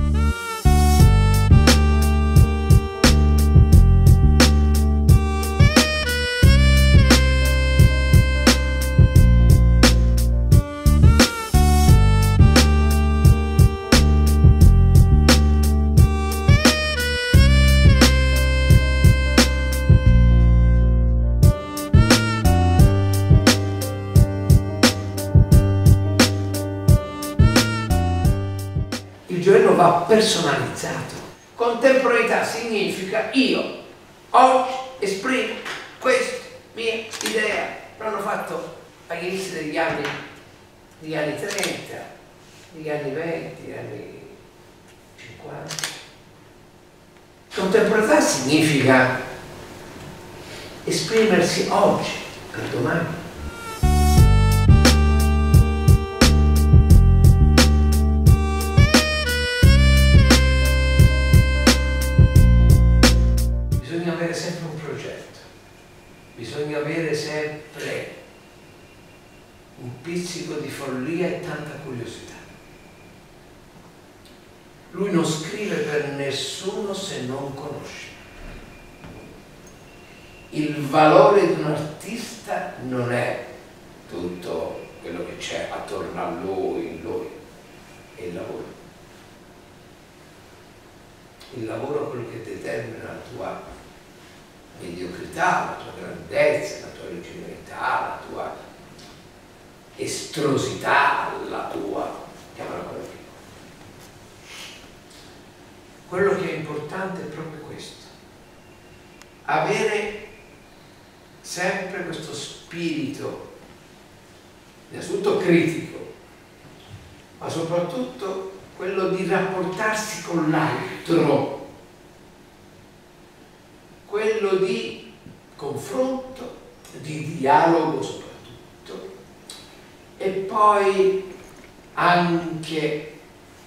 Il gioiello va personalizzato. Contemporaneità significa io oggi esprimo questa mia idea. L'hanno fatto agli inizi degli anni 30, degli anni 20, degli anni 50. Contemporaneità significa esprimersi oggi per domani. Bisogna avere sempre un progetto, bisogna avere sempre un pizzico di follia e tanta curiosità. Lui non scrive per nessuno se non conosce. Il valore di un artista non è tutto quello che c'è attorno a lui, in lui, è il lavoro. Il lavoro è quello che determina la tua mediocrità, la tua grandezza, la tua originalità, la tua estrosità, la tua... chiamala quello che vuoi. Quello che è importante è proprio questo. Avere sempre questo spirito, innanzitutto critico, ma soprattutto quello di rapportarsi con l'altro, quello di confronto, di dialogo soprattutto, e poi anche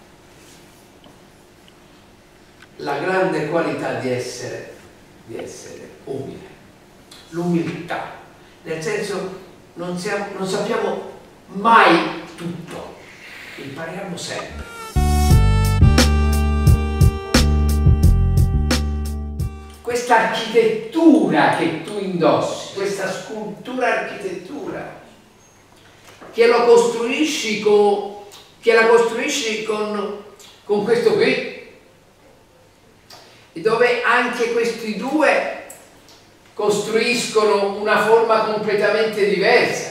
la grande qualità di essere umile, l'umiltà, nel senso non sappiamo mai tutto, impariamo sempre. Questa architettura che tu indossi, questa scultura architettura, che la costruisci con questo qui, e dove anche questi due costruiscono una forma completamente diversa.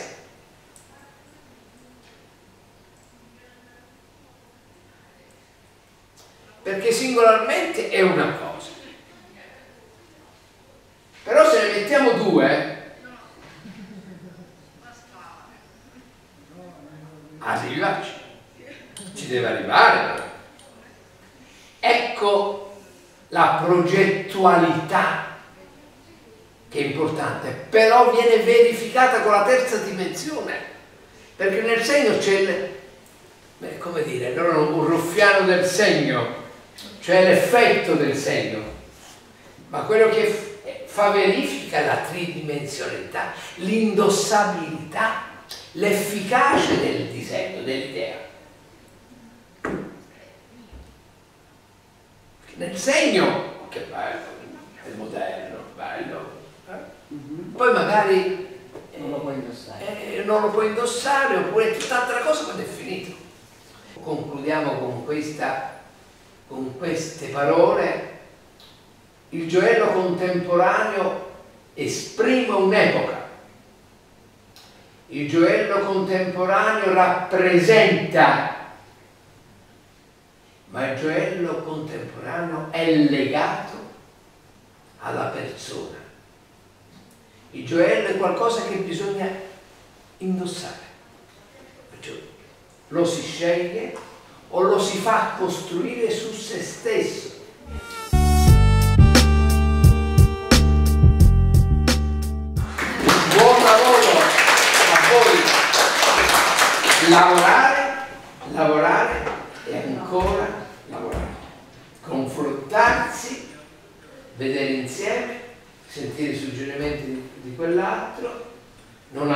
Perché singolarmente è una cosa. Però se ne mettiamo due, arrivaci, ci deve arrivare. Ecco la progettualità che è importante, però viene verificata con la terza dimensione, perché nel segno c'è come dire, allora un ruffiano del segno, cioè l'effetto del segno, ma quello che fa verifica la tridimensionalità, l'indossabilità, l'efficacia del disegno, dell'idea. Nel segno, che bello, è moderno, bello, poi magari non lo puoi indossare, oppure tutt'altra cosa quando è finito. Concludiamo con queste parole. Il gioiello contemporaneo esprime un'epoca. Il gioiello contemporaneo rappresenta, ma il gioiello contemporaneo è legato alla persona. Il gioiello è qualcosa che bisogna indossare. Perciò lo si sceglie o lo si fa costruire su se stesso. Buon lavoro a voi. Lavorare e ancora lavorare. Confrontarsi, vedere insieme, sentire i suggerimenti di quell'altro, non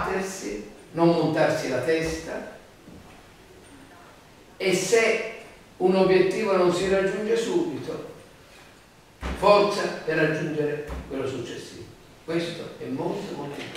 abbattersi, non montarsi la testa, e se un obiettivo non si raggiunge subito, forza per raggiungere quello successivo. Questo è molto molto importante.